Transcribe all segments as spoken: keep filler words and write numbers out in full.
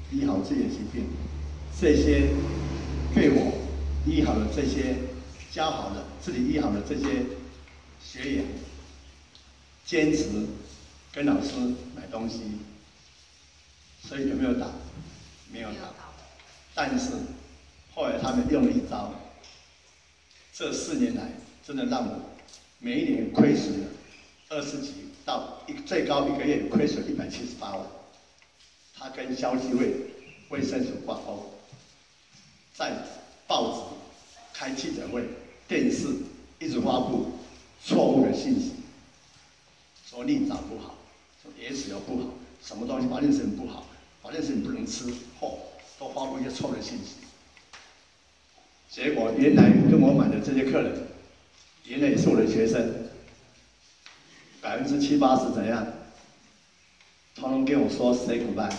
医好这些疾病，这些被我医好的这些教好的自己医好的这些学员，坚持跟老师买东西，所以有没有倒？没有倒。但是后来他们用了一招，这四年来真的让我每一年亏损了二十几到一最高一个月亏损一百七十八万。他跟消基会、卫生署挂钩，在报纸开记者会、电视一直发布错误的信息，说利早不好，说野史又不好，什么东西保健食品不好，保健食品不能吃，后都发布一些错的信息。结果原来跟我买的这些客人，原来也是我的学生，百分之七八十怎样？通通跟我说 say goodbye，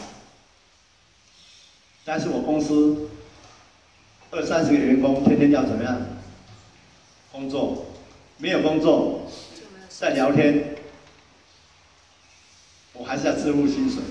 但是我公司二三十个员工天天要怎么样工作？没有工作，在聊天，我还是要支付薪水，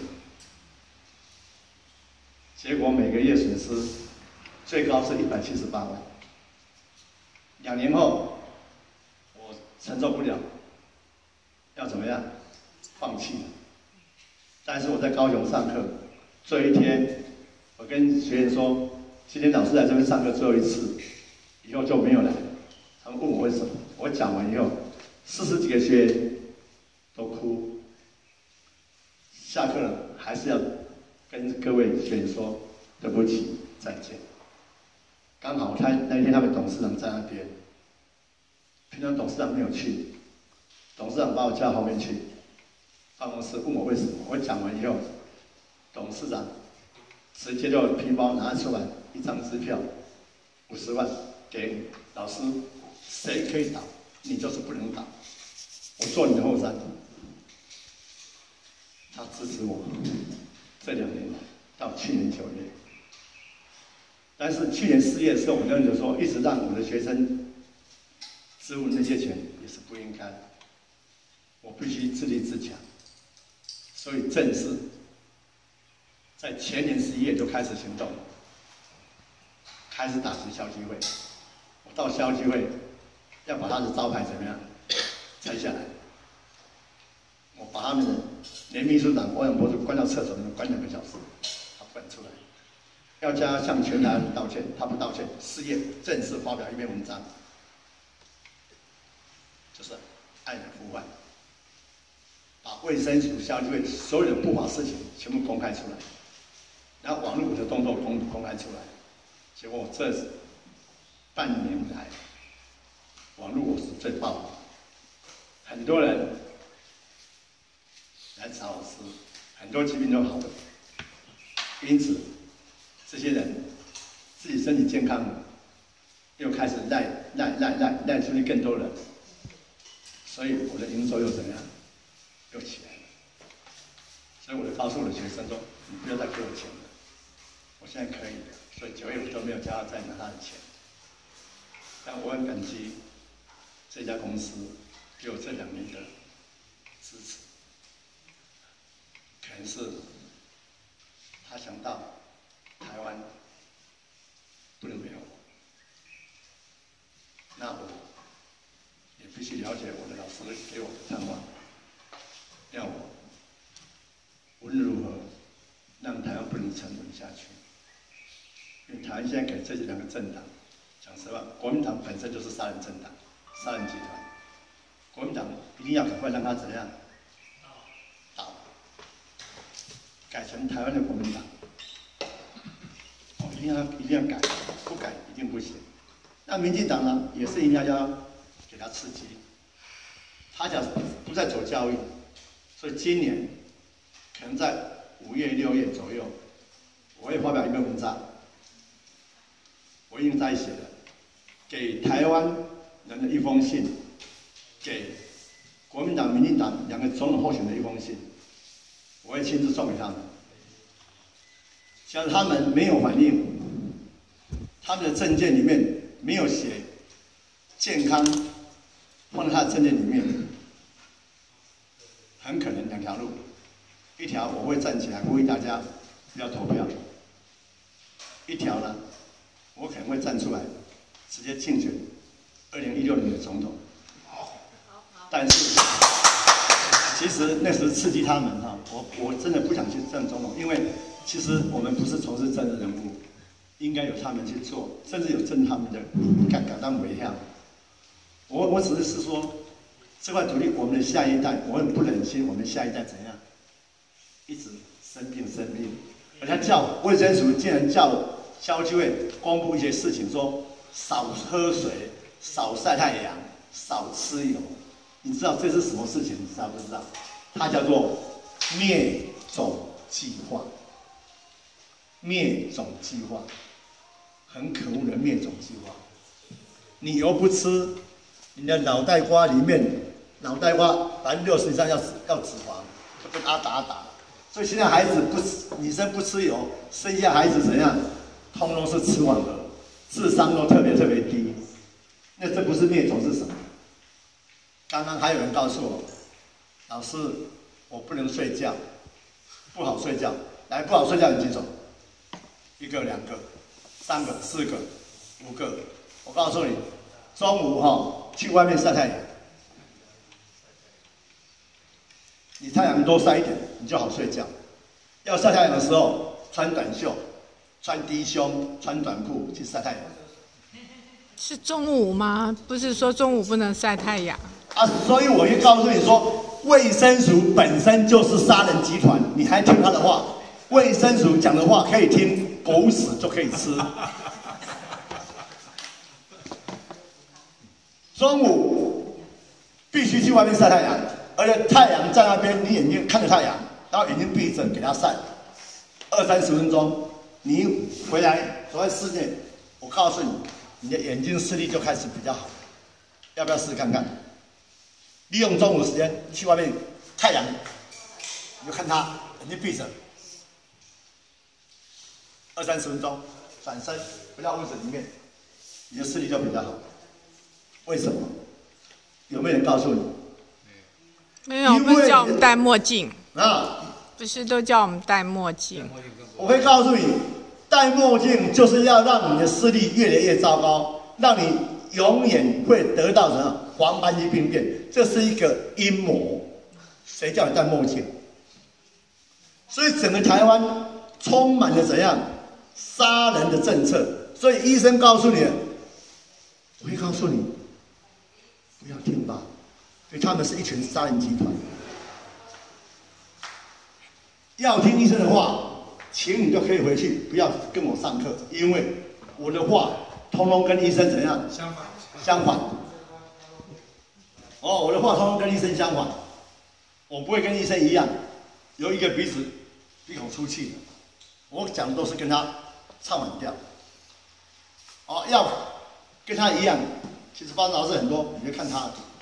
结果每个月损失最高是一百七十八万。两年后，我承受不了，要怎么样？放弃了。但是我在高雄上课，最后一天，我跟学员说，今天老师来这边上课最后一次，以后就没有来。他们问我为什么，我讲完以后，四十几个学员都哭。下课了，还是要跟各位学员说对不起，再见。刚好他那天他们董事长在那边，平常董事长没有去，董事长把我叫后面去。办公室问我为什么，我讲完以后，董事长直接就皮包拿出来一张支票，五十万给你，老师，谁可以倒，你就是不能倒，我做你的后山。他支持我这两年来到去年九月，但是去年四月的时候，我跟你说，一直让我的学生支付那些钱也是不应该，我必须自立自强。所以正式在前年十一月就开始行动，开始打击消基会。我到消基会要把他的招牌怎么样拆下来，我把他们的连秘书长欧阳博士关到厕所里面关两个小时，他不敢出来。要叫他向全台湾道歉，他不道歉。四月正式发表一篇文章，就是爱的呼唤。把卫生署、消基会所有的不法事情全部公开出来，然后网络的动作公公开出来，结果这半年来，网络我是最爆的，很多人来找老师，很多疾病都好了，因此这些人自己身体健康了，又开始赖赖赖赖赖出去更多人，所以我的营收又怎么样？又起来了，所以我就告诉我的学生说：“你不要再给我钱了，我现在可以了。”所以九月我都没有叫他再拿他的钱。但我很感激这家公司给我这两年的支持，可能是他想到台湾不能没有我，那我也必须了解我的老师给我的盼望。要我无论如何让台湾不能沉沦下去，因为台湾现在给这两个政党，讲实话，国民党本身就是杀人政党、杀人集团，国民党一定要赶快让他怎样倒，改成台湾的国民党，哦，一定要一定要改，不改一定不行。那民进党呢，也是一定要要给他刺激，他讲不再走教育。所以今年可能在五月、六月左右，我会发表一篇文章，我已经在写了，给台湾人的一封信，给国民党、民进党两个总统候选人的一封信，我会亲自送给他们。假如他们没有反应，他们的政见里面没有写健康放在他的政见里面，很可能两条路，一条我会站起来呼吁大家要投票。一条呢，我可能会站出来，直接竞选二零一六年的总统。但是，其实那时刺激他们哈，我我真的不想去当总统，因为其实我们不是从事政治人物，应该由他们去做，甚至有政他们的敢敢当为样。我我只是说，这块土地我们的下一代，我很不忍心我们下一代怎样，一直生病生病，而他叫卫生署竟然叫消基会公布一些事情，说少喝水、少晒太阳、少吃油。你知道这是什么事情？你知道不知道？它叫做灭种计划。灭种计划，很可恶的灭种计划。你油不吃，你的脑袋瓜里面，脑袋瓜百分之六十以上要要脂肪，就跟阿达阿达。所以现在孩子不吃，女生不吃油，生下孩子怎样？通通是吃网的，智商都特别特别低。那这不是灭种是什么？刚刚还有人告诉我，老师，我不能睡觉，不好睡觉。来，不好睡觉，你举手。一个、两个、三个、四个、五个。我告诉你，中午哈、哦、去外面晒太阳，你太阳多晒一点，你就好睡觉。要晒太阳的时候，穿短袖、穿低胸、穿短裤去晒太阳。 是中午吗？不是说中午不能晒太阳啊！所以我就告诉你说，卫生署本身就是杀人集团，你还听他的话？卫生署讲的话可以听，狗屎就可以吃。中午必须去外面晒太阳，而且太阳在那边，你眼睛看着太阳，然后眼睛闭着给它晒二三十分钟。你回来走在室内，我告诉你，你的眼睛视力就开始比较好。要不要试试看看？利用中午时间去外面太阳，你就看他眼睛闭着。二三十分钟，转身回到屋子里面，你的视力就比较好。为什么？有没有人告诉你？ 没有，不是叫我们戴墨镜啊？ 不是都叫我们戴墨镜？ 我会告诉你，戴墨镜就是要让你的视力越来越糟糕，让你永远会得到什么黄斑部病变，这是一个阴谋。谁叫你戴墨镜？所以整个台湾充满了怎样？杀人的政策，所以医生告诉你，我会告诉你，不要听吧，因为他们是一群杀人集团。要听医生的话，请你就可以回去，不要跟我上课，因为我的话通通跟医生怎样？相反。相反。哦，我的话通通跟医生相反，我不会跟医生一样，有一个鼻子鼻孔出气的，我讲的都是跟他唱反调。哦，要跟他一样，其实发生老师很多，你就看他。